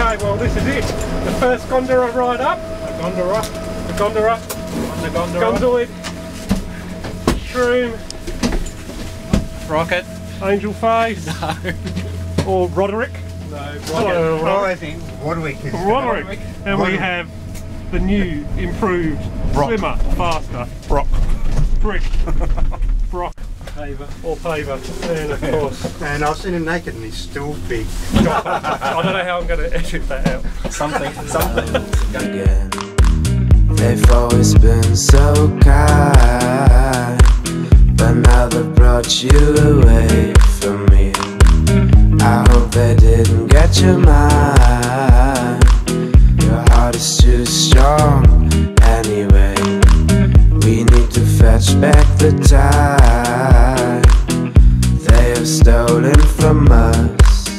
Okay, well this is it. The first gondola ride up. The gondola. Gondoloid. Shroom. Rocket. Angel Face. No. Or Roderick. No, Hello, Oh, I think Roderick is Roderick. And we have the new, improved, slimmer, faster Brock. Brick. Brock. Paver. Or Paver. And of course. And I've seen him naked and he's still big. I don't know how I'm going to edit that out. Something. Again. They've always been so kind, but now they've brought you away from me. I hope they didn't get your mind. Your heart is too strong anyway. We need to fetch back the time they have stolen from us.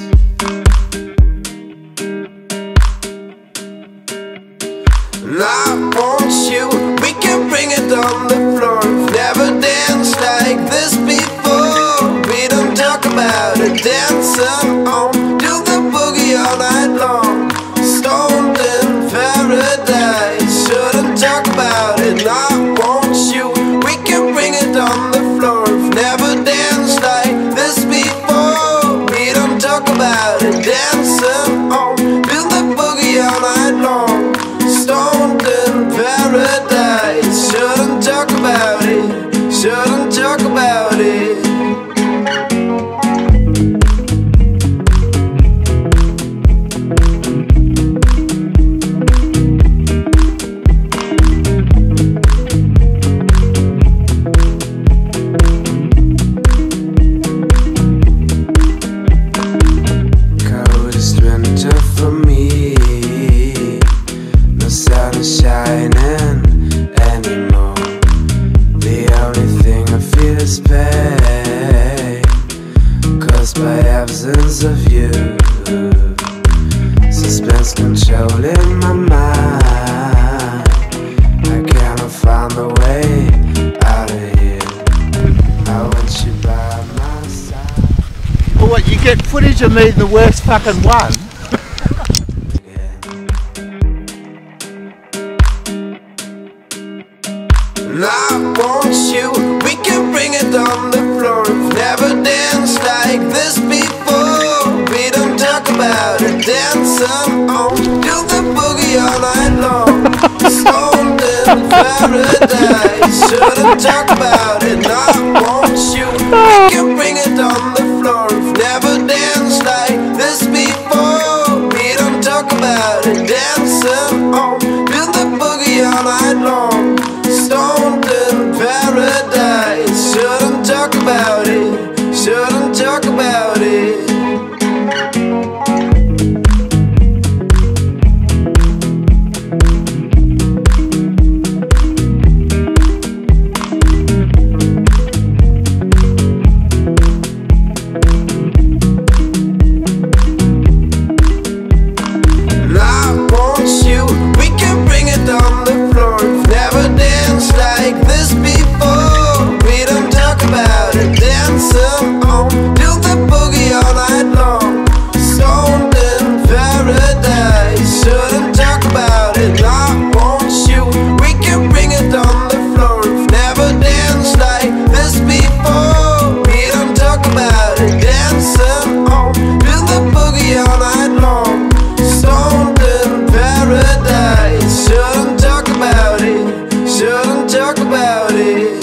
And I want you, we can bring it on the floor. We've never danced like this before. We don't talk about it, dancing on, do the boogie all night long. Stoned in paradise, shouldn't talk about it. And I want you, we can bring it on the floor. We've never danced like this before. We don't talk about it, dancing on, do the boogie all night long. Stoned in paradise, shouldn't talk about it, shouldn't talk about it. Coldest winter for me, no sun is shining anymore. The only thing I feel is pain, caused by absence of you. Suspense controlling my mind. I cannot find the way out of here. I want you by my side. Well, what, you get footage of me in the worst fucking one? And I want you, we can bring it on the floor. We've never danced like this before. We don't talk about it, dancing on, do the boogie all night long. Stoned in paradise, shouldn't talk about it. And I want you, we can bring it on the floor. We've never danced like this before. We don't talk about it, dancing on, do the boogie all night long. Stoned in paradise, shouldn't talk about it, shouldn't talk about it. And I want you, we can bring it on the floor. We've never danced like this before. We don't talk about it, dancing on, do the boogie all night long. Stoned in paradise, shouldn't talk about it. And I want you, we can bring it on the floor. We've never danced like this before. We don't talk about it, dancing on, do the boogie all night long. Stoned in paradise, shouldn't talk about it, shouldn't talk about it.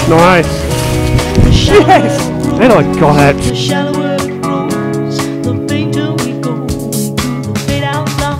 Nice. Yes! Then I got it. The shallower it grows, the fainter we go into the fade out line.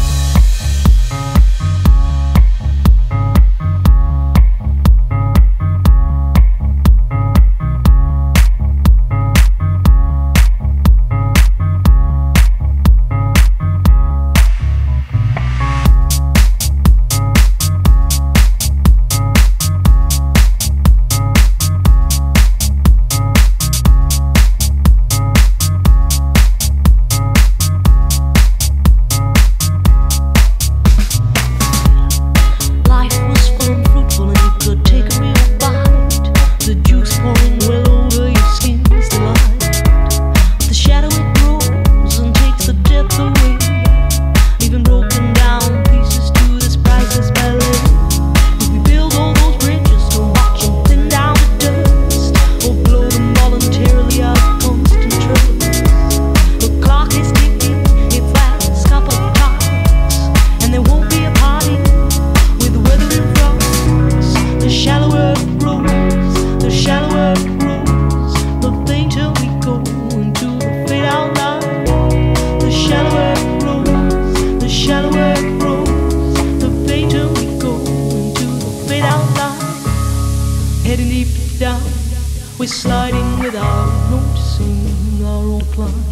Heading deep down, we're sliding without noticing our own climb.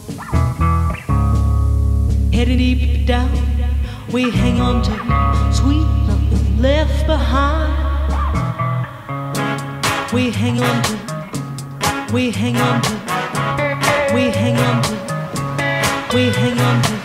Heading deep down, we hang on to sweet nothing left behind. We hang on to, we hang on to, we hang on to, we hang on to.